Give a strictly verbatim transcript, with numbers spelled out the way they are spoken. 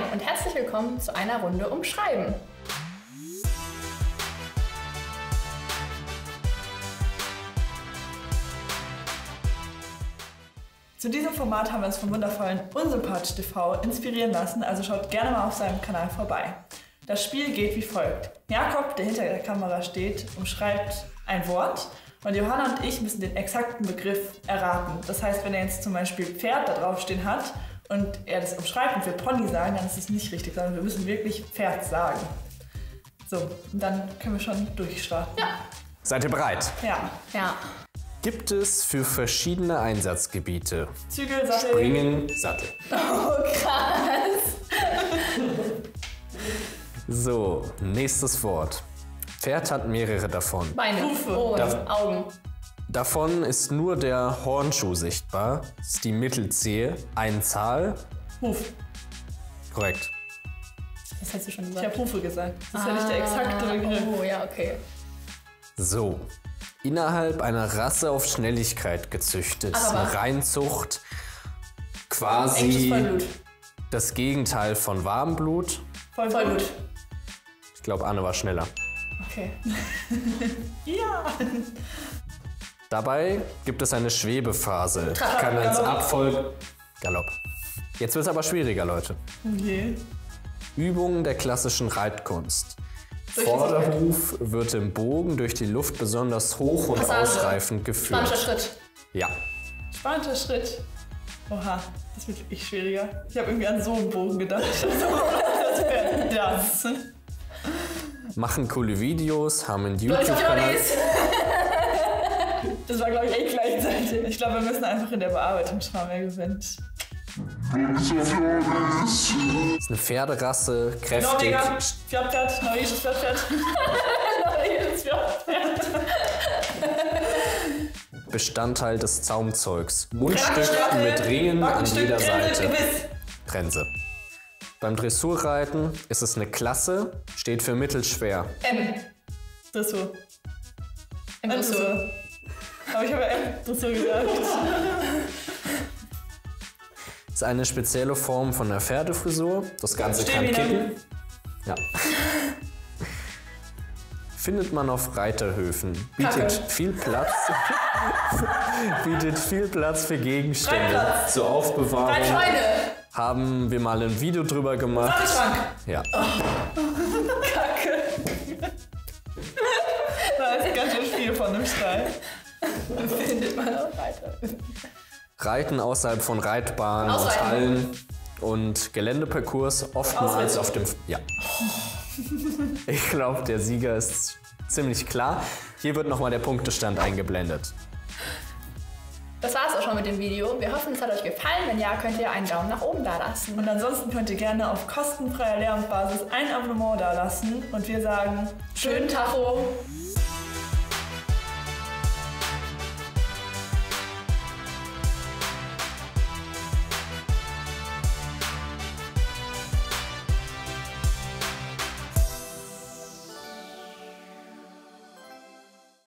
und herzlich willkommen zu einer Runde Umschreiben. Zu diesem Format haben wir uns vom wundervollen Unsympathisch T V inspirieren lassen, also schaut gerne mal auf seinem Kanal vorbei. Das Spiel geht wie folgt. Jakob, der hinter der Kamera steht, umschreibt ein Wort und Johanna und ich müssen den exakten Begriff erraten. Das heißt, wenn er jetzt zum Beispiel Pferd da draufstehen hat und er das umschreibt und wir Pony sagen, dann ist es nicht richtig, sondern wir müssen wirklich Pferd sagen. So, und dann können wir schon durchstarten. Ja. Seid ihr bereit? Ja. Ja. Gibt es für verschiedene Einsatzgebiete? Zügel, Sattel. Springen, Sattel. Oh, krass. So, nächstes Wort. Pferd hat mehrere davon. Beine, Hufe. Ohren, Da- Augen. Davon ist nur der Hornschuh sichtbar. Das ist die Mittelzehe. Eine Zahl. Huf. Korrekt. Das hast du schon Ich gesagt. habe Hufe gesagt. Das ist ja nicht der exakte Begriff. Oh, ja, okay. So. Innerhalb einer Rasse auf Schnelligkeit gezüchtet. Das ist Aber eine Reinzucht. Englisches Quasi Vollblut. das Gegenteil von Warmblut. Voll, Vollblut. Ich glaube, Anne war schneller. Okay. Ja. Dabei gibt es eine Schwebephase. Trab, Kann als Galopp. Abfolge... Galopp. Jetzt wird es aber schwieriger, Leute. Okay. Übungen der klassischen Reitkunst. Durch das Vorderhuf wird im Bogen durch die Luft besonders hoch und Passage. ausreifend geführt. Spanischer Schritt. Ja. Spanischer Schritt. Oha, das wird wirklich schwieriger. Ich habe irgendwie an so einen Bogen gedacht. Das wäre das. Machen coole Videos, haben einen Leute, YouTube-Kanal. Johnnies. Das war, glaube ich, echt gleichzeitig. Ich glaube, wir müssen einfach in der Bearbeitung schauen, wer gewinnt. Ist eine Pferderasse, kräftig. Norweger, Pferdpferd, norwegisches Pferdpferd. Norwegisches Pferdpferd. Bestandteil des Zaumzeugs. Mundstück Krackenstachel, mit Ringen an Backenstück, jeder Grenze, Seite. Gebiss. Trense. Beim Dressurreiten ist es eine Klasse, steht für mittelschwer. M. Dressur. M. Dressur. Aber ich habe ja M Dressur gesagt. Ist eine spezielle Form von der Pferdefrisur. Das Ganze kann Stehbiene. kippen. Ja. Findet man auf Reiterhöfen. Bietet Kacke. viel Platz. bietet viel Platz für Gegenstände. Reitplatz. Zur Aufbewahrung. Schweine. Haben wir mal ein Video drüber gemacht. Sattelschrank. Ja. Kacke. Da ist ganz schön viel von dem Stall. Findet man auch weiter. Reiten außerhalb von Reitbahnen und Ausreiten. Hallen und Geländeparcours oftmals Ausritt. auf dem... Ja. Ich glaube, der Sieger ist ziemlich klar. Hier wird nochmal der Punktestand eingeblendet. Das war's auch schon mit dem Video. Wir hoffen, es hat euch gefallen. Wenn ja, könnt ihr einen Daumen nach oben da lassen. Und ansonsten könnt ihr gerne auf kostenfreier Lehrbasis ein Abonnement dalassen. Und wir sagen Schönen Tacho.